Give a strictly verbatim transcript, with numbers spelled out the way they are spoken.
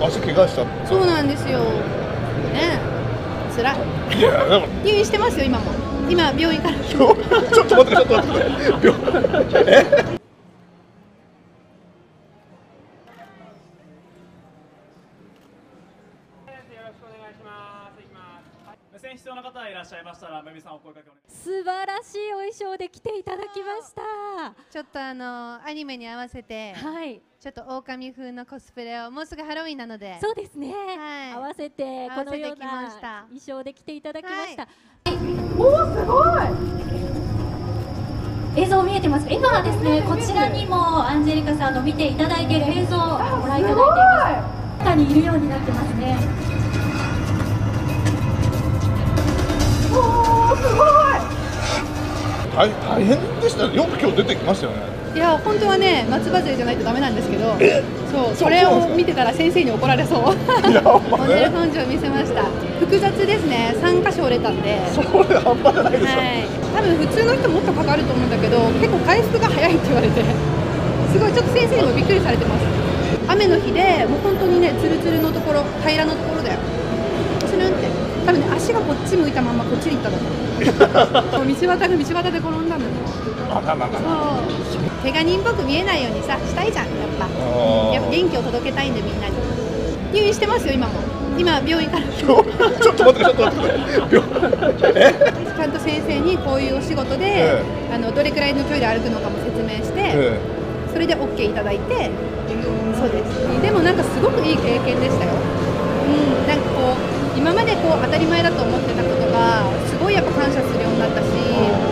足怪我しちゃった。 そうなんですよ。ね、つらい。 いやでも入院してますよ今も。今病院から。 ちょっと待ってちょっと待って。え？ 無線必要な方いらっしゃいましたら、めみさんお声掛けお願いします。 素晴らしいお衣装で来ていただきました。 ちょっとあのアニメに合わせて、はい、ちょっと狼風のコスプレを、もうすぐハロウィンなので、 そうですね。はい、合わせてこのような衣装で来ていただきました。はい、おおすごい。映像見えてます。今はですね、こちらにもアンジェリカさんの見ていただいている映像をご覧いただいています。中にいるようになってますね。おーすごい。 大大変でしたね。よく今日出てきましたよね。 いや本当はね松葉杖じゃないとダメなんですけど、そうそれを見てたら先生に怒られそう。モデル根性を見せました。複雑ですね。さんかしょ折れたんで。 それ半端じゃないですよ。はい。 多分普通の人もっとかかると思うんだけど、結構回復が早いって言われて、すごいちょっと先生にもびっくりされてます。雨の日でもう本当にねツルツルのところ、平らのところだよ。つるんって。多分ね足がこっち向いたままこっちに行ったの。道端が道端で転んだの。 あららら。 そう。怪我人っぽく見えないようにさしたいじゃんやっぱ。やっぱ元気を届けたいんでみんなに。入院してますよ今も。今病院から。ちょっと待ってちょっと待って。 ちゃんと先生にこういうお仕事で、あのどれくらいの距離で歩くのかも説明して、それで オーケー いただいて、そうです。でもなんかすごくいい経験でしたよ。うん、なんかこう今までこう当たり前だと思ってたことがすごいやっぱ感謝するようになったし。